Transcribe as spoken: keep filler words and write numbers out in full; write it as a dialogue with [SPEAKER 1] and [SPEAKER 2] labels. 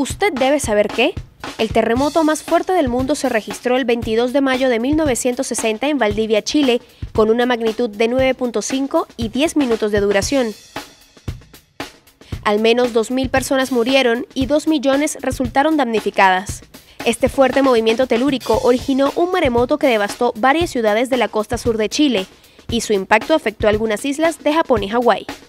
[SPEAKER 1] Usted debe saber que el terremoto más fuerte del mundo se registró el veintidós de mayo de mil novecientos sesenta en Valdivia, Chile, con una magnitud de nueve punto cinco y diez minutos de duración. Al menos dos mil personas murieron y dos millones resultaron damnificadas. Este fuerte movimiento telúrico originó un maremoto que devastó varias ciudades de la costa sur de Chile, y su impacto afectó algunas islas de Japón y Hawái.